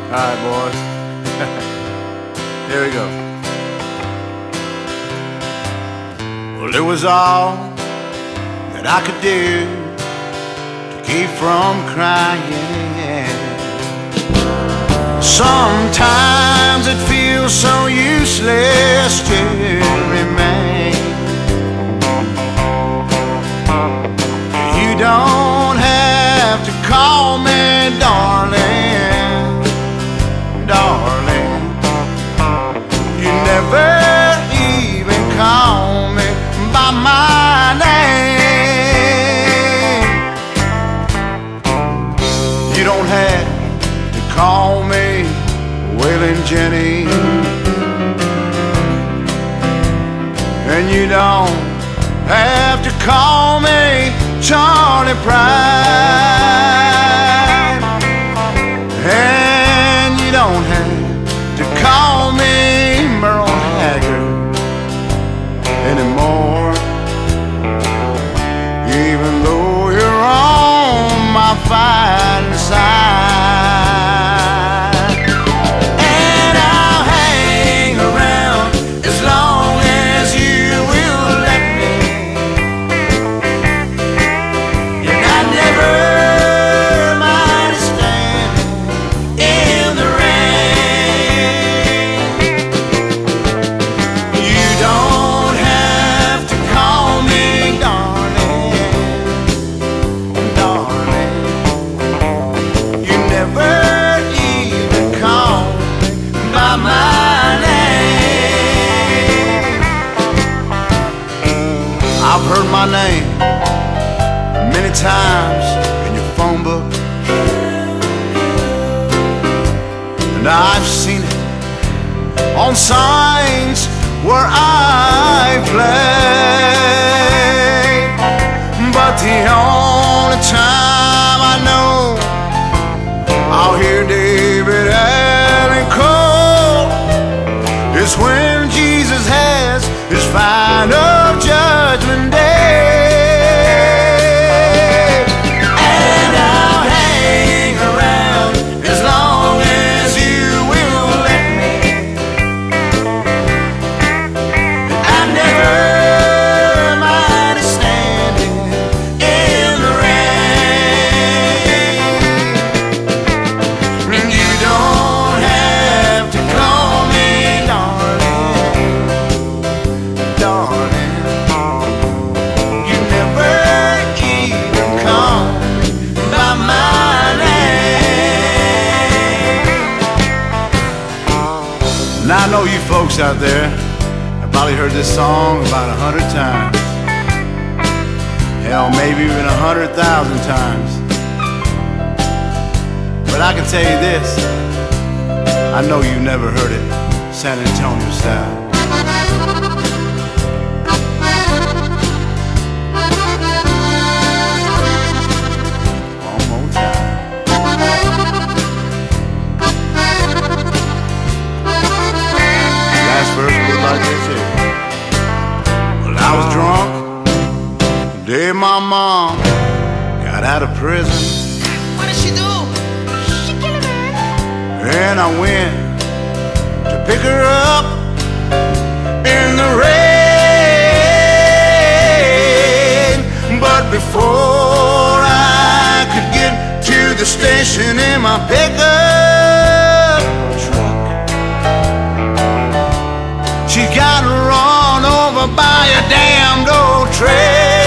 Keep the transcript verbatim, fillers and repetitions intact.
Alright, boys. Here we go. Well, it was all that I could do to keep from crying. Sometimes it feels so useless to remain. You don't have to call me darling, darling. You never even call me by my name. You don't have to call me Waylon Jennings, and you don't have to call me Charlie Pride, and you don't have to call me Merle Haggard anymore, even though you're on my fighting side. And I'll hang around as long as you will let me. And I never mind standing in the rain. You don't have to call me darling, darling. You never even call me by my name. I've heard my name many times in your phone book, and I've seen it on signs where I played. But the only time I know I'll hear David Allen Cole is when Jesus has his final judgment day. And I'll hang around as long as you will let me. I never mind standing in the rain. And you don't have to call me darling, darling. You never even call me by my name. Now I know you folks out there have probably heard this song about a hundred times. Hell, maybe even a hundred thousand times. But I can tell you this, I know you never heard it San Antonio style. One more time. Last verse was like this here. Well, I was drunk the day my mom got out of prison, What did she do? She killed her. and I went to pick her up in the rain. But before I could get to the station in my pickup truck, she got run over by a damned old train.